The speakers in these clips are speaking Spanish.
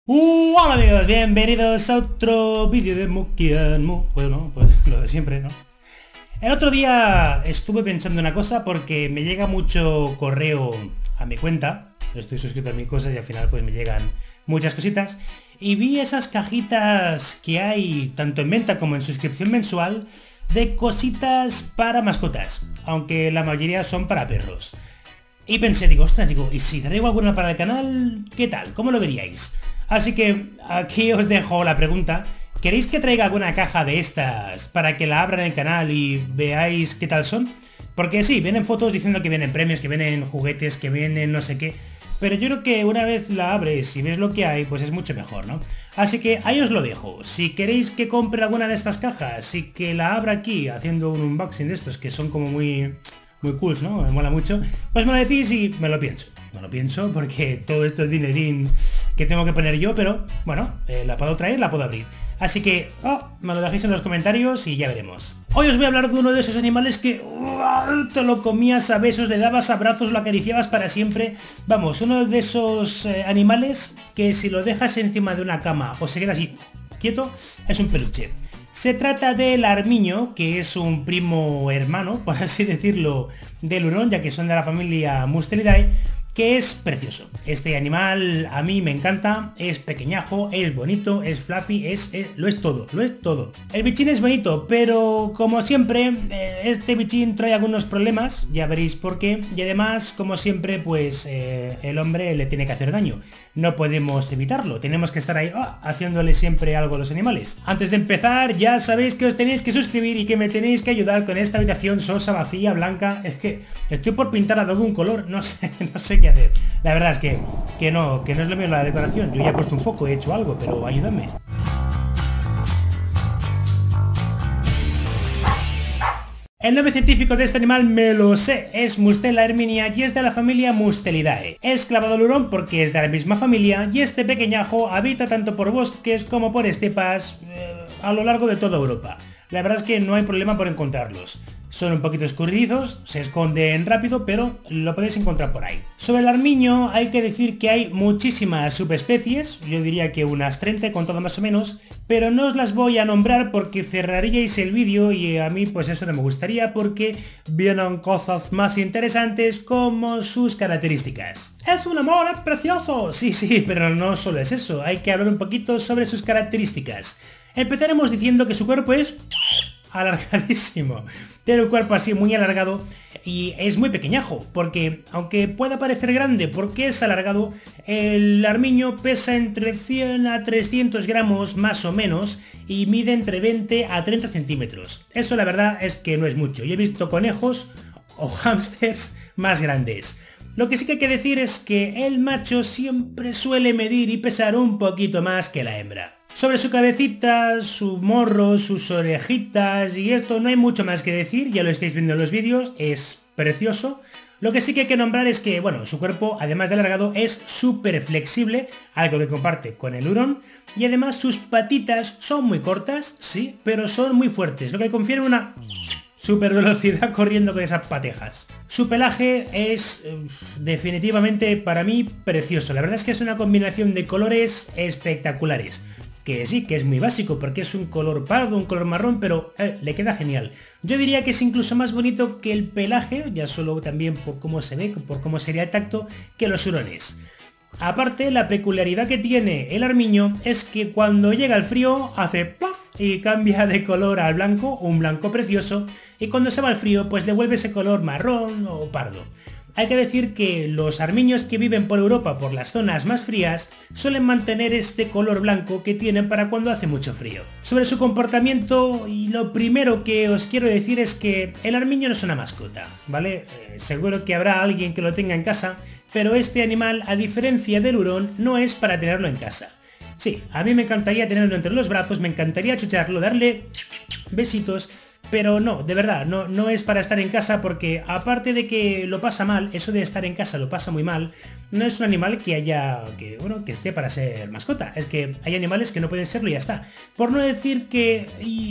Hola amigos, bienvenidos a otro vídeo de Mukian. Bueno, pues lo de siempre, ¿no? El otro día estuve pensando una cosa porque me llega mucho correo a mi cuenta. Estoy suscrito a mis cosas y al final pues me llegan muchas cositas. Y vi esas cajitas que hay tanto en venta como en suscripción mensual de cositas para mascotas, aunque la mayoría son para perros. Y pensé, digo, ostras, ¿y si traigo alguna para el canal? ¿Qué tal? ¿Cómo lo veríais? Así que aquí os dejo la pregunta. ¿Queréis que traiga alguna caja de estas para que la abra en el canal y veáis qué tal son? Porque sí, vienen fotos diciendo que vienen premios, que vienen juguetes, que vienen no sé qué. Pero yo creo que una vez la abres y ves lo que hay, pues es mucho mejor, ¿no? Así que ahí os lo dejo. Si queréis que compre alguna de estas cajas y que la abra aquí haciendo un unboxing de estos que son como muy cool, ¿no? Me mola mucho. Pues me lo decís y me lo pienso. Me lo pienso porque todo esto es dinerín que tengo que poner yo, pero bueno, la puedo traer, la puedo abrir. Así que me lo dejéis en los comentarios y ya veremos. Hoy os voy a hablar de uno de esos animales que te lo comías a besos, le dabas abrazos, lo acariciabas para siempre. Vamos, uno de esos animales que si lo dejas encima de una cama o se queda así quieto, es un peluche. Se trata del armiño, que es un primo hermano, por así decirlo, del hurón, ya que son de la familia Mustelidae, que es precioso. Este animal a mí me encanta, es pequeñajo, es bonito, es fluffy, lo es todo. El bichín es bonito, pero como siempre, este bichín trae algunos problemas, ya veréis por qué, y además, como siempre, pues el hombre le tiene que hacer daño. No podemos evitarlo, tenemos que estar ahí haciéndole siempre algo a los animales. Antes de empezar, ya sabéis que os tenéis que suscribir y que me tenéis que ayudar con esta habitación sosa, vacía, blanca. Es que estoy por pintarla de algún color, no sé qué hacer. La verdad es que no es lo mío la decoración. Yo ya he puesto un foco, he hecho algo, pero ayúdame. El nombre científico de este animal me lo sé, es Mustela herminia y es de la familia Mustelidae. Es clavado al hurón porque es de la misma familia y este pequeñajo habita tanto por bosques como por estepas a lo largo de toda Europa. La verdad es que no hay problema por encontrarlos. Son un poquito escurridizos, se esconden rápido, pero lo podéis encontrar por ahí. Sobre el armiño hay que decir que hay muchísimas subespecies, yo diría que unas 30 con todo más o menos, pero no os las voy a nombrar porque cerraríais el vídeo y a mí pues eso no me gustaría porque vienen cosas más interesantes como sus características. ¡Es un amor, es precioso! Sí, pero no solo es eso, hay que hablar un poquito sobre sus características. Empezaremos diciendo que su cuerpo es alargadísimo, tiene un cuerpo así muy alargado y es muy pequeñajo, porque aunque pueda parecer grande porque es alargado, el armiño pesa entre 100 a 300 gramos más o menos y mide entre 20 a 30 centímetros. Eso la verdad es que no es mucho, yo he visto conejos o hámsters más grandes. Lo que sí que hay que decir es que el macho siempre suele medir y pesar un poquito más que la hembra. Sobre su cabecita, su morro, sus orejitas y esto no hay mucho más que decir, ya lo estáis viendo en los vídeos, es precioso. Lo que sí que hay que nombrar es que, bueno, su cuerpo, además de alargado, es súper flexible, algo que comparte con el hurón, y además sus patitas son muy cortas, sí, pero son muy fuertes, lo que confiere una super velocidad corriendo con esas patejas. Su pelaje es definitivamente para mí precioso, la verdad es que es una combinación de colores espectaculares. Que sí, que es muy básico porque es un color pardo, un color marrón, pero le queda genial. Yo diría que es incluso más bonito que el pelaje, ya solo también por cómo se ve, por cómo sería el tacto, que los hurones. Aparte, la peculiaridad que tiene el armiño es que cuando llega el frío hace ¡plaf! Y cambia de color al blanco, un blanco precioso, y cuando se va el frío pues le vuelve ese color marrón o pardo. Hay que decir que los armiños que viven por Europa por las zonas más frías suelen mantener este color blanco que tienen para cuando hace mucho frío. Sobre su comportamiento, y lo primero que os quiero decir es que el armiño no es una mascota, ¿vale? Seguro que habrá alguien que lo tenga en casa, pero este animal, a diferencia del hurón, no es para tenerlo en casa. Sí, a mí me encantaría tenerlo entre los brazos, me encantaría achucharlo, darle besitos, pero no, de verdad, no es para estar en casa porque aparte de que lo pasa mal, eso de estar en casa lo pasa muy mal, no es un animal que esté para ser mascota, es que hay animales que no pueden serlo y ya está. Por no decir que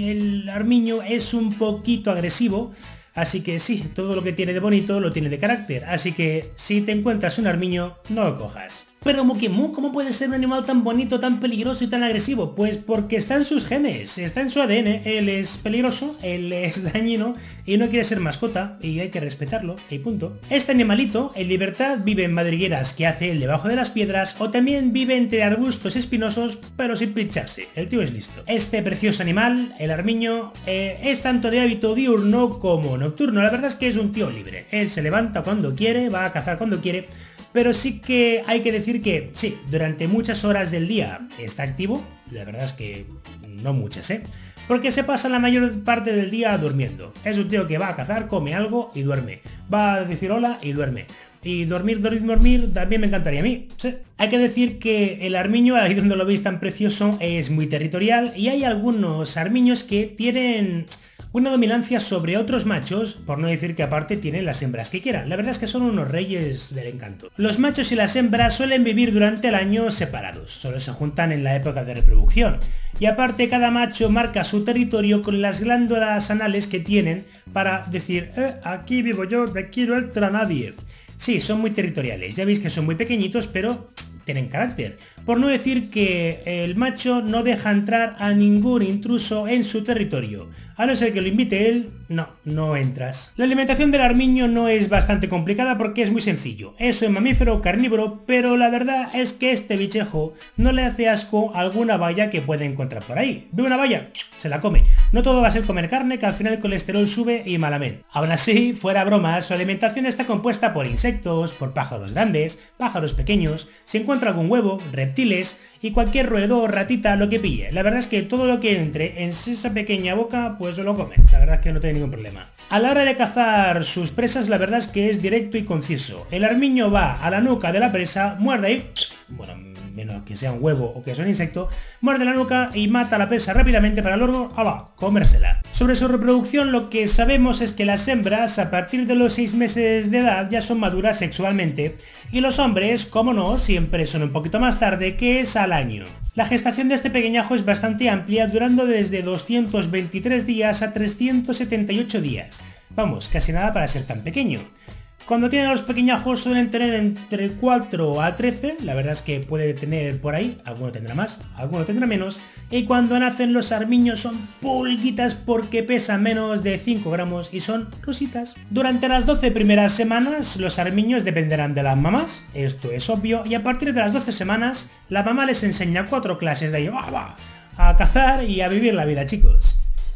el armiño es un poquito agresivo, así que sí, todo lo que tiene de bonito lo tiene de carácter, así que si te encuentras un armiño, no lo cojas. Pero Mukemu, ¿cómo puede ser un animal tan bonito, tan peligroso y tan agresivo? Pues porque está en sus genes, está en su ADN, él es peligroso, él es dañino y no quiere ser mascota y hay que respetarlo, y punto. Este animalito, en libertad, vive en madrigueras que hace él debajo de las piedras o también vive entre arbustos espinosos pero sin pincharse, el tío es listo. Este precioso animal, el armiño, es tanto de hábito diurno como nocturno, la verdad es que es un tío libre, él se levanta cuando quiere, va a cazar cuando quiere. Pero sí que hay que decir que, sí, durante muchas horas del día está activo, la verdad es que no muchas, porque se pasa la mayor parte del día durmiendo. Es un tío que va a cazar, come algo y duerme. Va a decir hola y duerme. Y dormir también me encantaría a mí. Sí. Hay que decir que el armiño, ahí donde lo veis tan precioso, es muy territorial y hay algunos armiños que tienen una dominancia sobre otros machos, por no decir que aparte tienen las hembras que quieran. La verdad es que son unos reyes del encanto. Los machos y las hembras suelen vivir durante el año separados, solo se juntan en la época de reproducción. Y aparte cada macho marca su territorio con las glándulas anales que tienen para decir, aquí vivo yo, de aquí no entra nadie. Sí, son muy territoriales, ya veis que son muy pequeñitos, pero tienen carácter. Por no decir que el macho no deja entrar a ningún intruso en su territorio. A no ser que lo invite él, no entras. La alimentación del armiño no es bastante complicada porque es muy sencillo. Es un mamífero carnívoro, pero la verdad es que este bichejo no le hace asco a alguna valla que puede encontrar por ahí. Ve una valla, se la come. No todo va a ser comer carne, que al final el colesterol sube y malamente. Aún así, fuera bromas, su alimentación está compuesta por insectos, por pájaros grandes, pájaros pequeños, si encuentra algún huevo, reptiles y cualquier roedor, ratita, lo que pille. La verdad es que todo lo que entre en esa pequeña boca, pues lo come. La verdad es que no tiene ningún problema. A la hora de cazar sus presas, la verdad es que es directo y conciso. El armiño va a la nuca de la presa, muerde y... bueno, menos que sea un huevo o que sea un insecto, muerde la nuca y mata a la presa rápidamente para luego, ¡hala!, comérsela. Sobre su reproducción lo que sabemos es que las hembras a partir de los 6 meses de edad ya son maduras sexualmente y los hombres, como no, siempre son un poquito más tarde, que es al año. La gestación de este pequeñajo es bastante amplia, durando desde 223 días a 378 días. Vamos, casi nada para ser tan pequeño. Cuando tienen a los pequeñajos suelen tener entre 4 a 13, la verdad es que puede tener por ahí, alguno tendrá más, alguno tendrá menos, y cuando nacen los armiños son pulguitas porque pesan menos de 5 gramos y son rositas. Durante las 12 primeras semanas los armiños dependerán de las mamás, esto es obvio, y a partir de las 12 semanas la mamá les enseña 4 clases de ello, a cazar y a vivir la vida, chicos.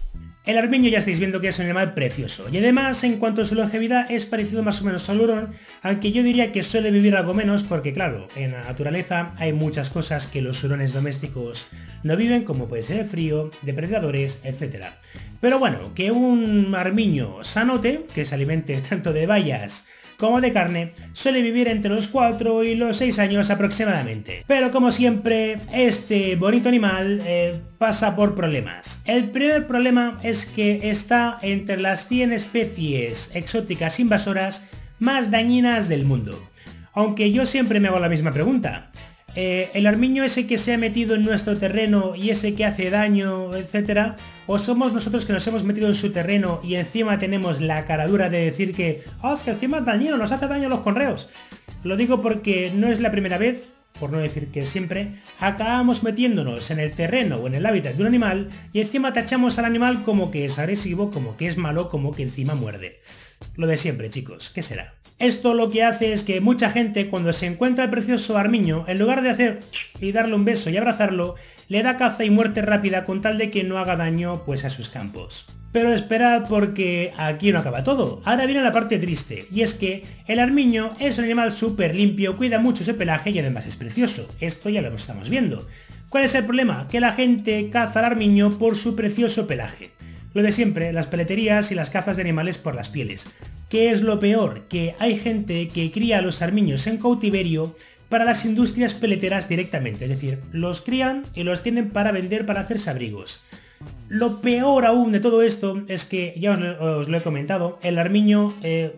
El armiño ya estáis viendo que es un animal precioso, y además en cuanto a su longevidad es parecido más o menos al hurón, aunque yo diría que suele vivir algo menos porque claro, en la naturaleza hay muchas cosas que los hurones domésticos no viven, como puede ser el frío, depredadores, etc. Pero bueno, que un armiño sanote, que se alimente tanto de bayas como de carne, suele vivir entre los 4 y los 6 años aproximadamente. Pero como siempre, este bonito animal pasa por problemas. El primer problema es que está entre las 100 especies exóticas invasoras más dañinas del mundo. Aunque yo siempre me hago la misma pregunta. ¿El armiño ese que se ha metido en nuestro terreno y ese que hace daño, etcétera? ¿O somos nosotros que nos hemos metido en su terreno y encima tenemos la caradura de decir que es que encima es dañino, nos hace daño a los conreos? Lo digo porque no es la primera vez, por no decir que siempre, acabamos metiéndonos en el terreno o en el hábitat de un animal y encima tachamos al animal como que es agresivo, como que es malo, como que encima muerde. Lo de siempre, chicos, ¿qué será? Esto lo que hace es que mucha gente cuando se encuentra el precioso armiño, en lugar de hacer y darle un beso y abrazarlo, le da caza y muerte rápida con tal de que no haga daño pues a sus campos. Pero esperad porque aquí no acaba todo. Ahora viene la parte triste, y es que el armiño es un animal súper limpio, cuida mucho ese pelaje y además es precioso. Esto ya lo estamos viendo. ¿Cuál es el problema? Que la gente caza al armiño por su precioso pelaje. Lo de siempre, las peleterías y las cazas de animales por las pieles. ¿Qué es lo peor? Que hay gente que cría a los armiños en cautiverio para las industrias peleteras directamente, es decir, los crían y los tienen para vender para hacerse abrigos. Lo peor aún de todo esto es que, ya os lo he comentado, el armiño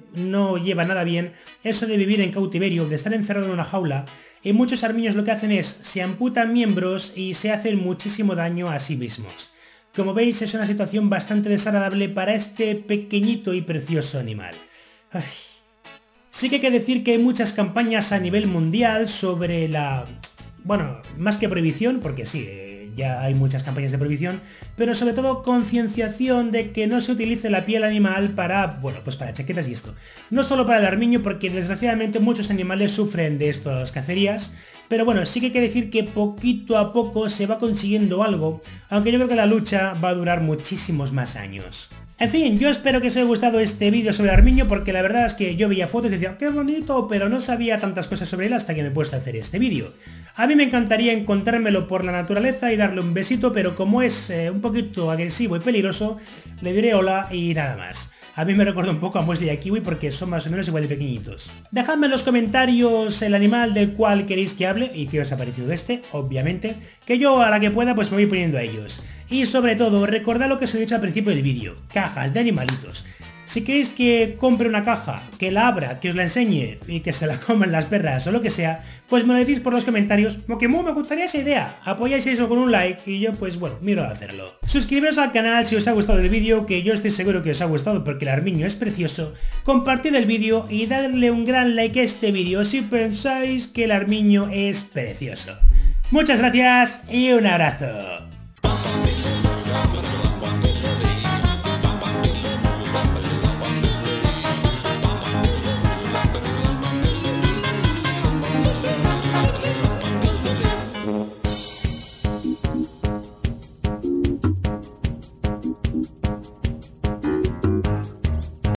no lleva nada bien eso de vivir en cautiverio, de estar encerrado en una jaula, y muchos armiños lo que hacen es, se amputan miembros y se hacen muchísimo daño a sí mismos. Como veis es una situación bastante desagradable para este pequeñito y precioso animal. Ay. Sí que hay que decir que hay muchas campañas a nivel mundial sobre la... Bueno, más que prohibición, porque sí, ya hay muchas campañas de prohibición, pero sobre todo concienciación de que no se utilice la piel animal para, bueno, pues para chaquetas y esto. No solo para el armiño, porque desgraciadamente muchos animales sufren de estas cacerías, pero bueno, sí que hay que decir que poquito a poco se va consiguiendo algo, aunque yo creo que la lucha va a durar muchísimos más años. En fin, yo espero que os haya gustado este vídeo sobre el armiño, porque la verdad es que yo veía fotos y decía, qué bonito, pero no sabía tantas cosas sobre él hasta que me he puesto a hacer este vídeo. A mí me encantaría encontrármelo por la naturaleza y darle un besito, pero como es un poquito agresivo y peligroso, le diré hola y nada más. A mí me recuerda un poco a Muesli y a Kiwi porque son más o menos igual de pequeñitos. Dejadme en los comentarios el animal del cual queréis que hable y qué os ha parecido este, obviamente, que yo a la que pueda pues me voy poniendo a ellos. Y sobre todo, recordad lo que os he dicho al principio del vídeo, cajas de animalitos. Si queréis que compre una caja, que la abra, que os la enseñe y que se la coman las perras o lo que sea, pues me lo decís por los comentarios, porque me gustaría esa idea. Apoyáis eso con un like y yo pues bueno, miro a hacerlo. Suscribiros al canal si os ha gustado el vídeo, que yo estoy seguro que os ha gustado porque el armiño es precioso. Compartid el vídeo y dadle un gran like a este vídeo si pensáis que el armiño es precioso. Muchas gracias y un abrazo.